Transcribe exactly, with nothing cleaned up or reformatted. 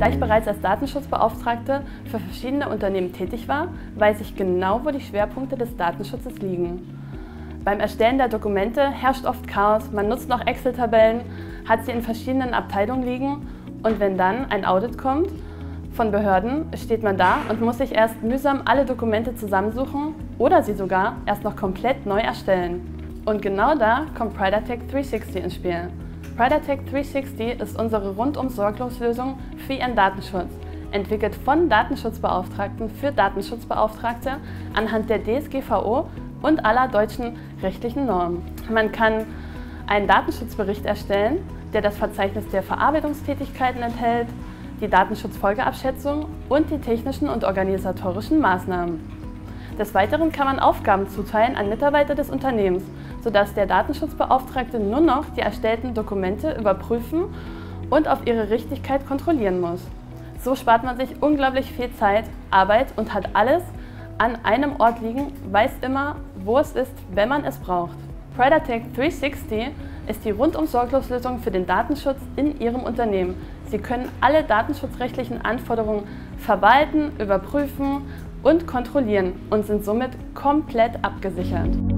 Da ich bereits als Datenschutzbeauftragte für verschiedene Unternehmen tätig war, weiß ich genau, wo die Schwerpunkte des Datenschutzes liegen. Beim Erstellen der Dokumente herrscht oft Chaos, man nutzt noch Excel-Tabellen, hat sie in verschiedenen Abteilungen liegen und wenn dann ein Audit kommt von Behörden, steht man da und muss sich erst mühsam alle Dokumente zusammensuchen oder sie sogar erst noch komplett neu erstellen. Und genau da kommt PridaTech dreihundertsechzig ins Spiel. PridaTech dreihundertsechzig ist unsere Rundum-Sorglos-Lösung für Ihren Datenschutz, entwickelt von Datenschutzbeauftragten für Datenschutzbeauftragte anhand der D S G V O und aller deutschen rechtlichen Normen. Man kann einen Datenschutzbericht erstellen, der das Verzeichnis der Verarbeitungstätigkeiten enthält, die Datenschutzfolgeabschätzung und die technischen und organisatorischen Maßnahmen. Des Weiteren kann man Aufgaben zuteilen an Mitarbeiter des Unternehmens, sodass der Datenschutzbeauftragte nur noch die erstellten Dokumente überprüfen und auf ihre Richtigkeit kontrollieren muss. So spart man sich unglaublich viel Zeit, Arbeit und hat alles an einem Ort liegen, weiß immer, wo es ist, wenn man es braucht. PridaTech dreihundertsechzig ist die Rundum-Sorglos-Lösung für den Datenschutz in Ihrem Unternehmen. Sie können alle datenschutzrechtlichen Anforderungen verwalten, überprüfen und kontrollieren und sind somit komplett abgesichert.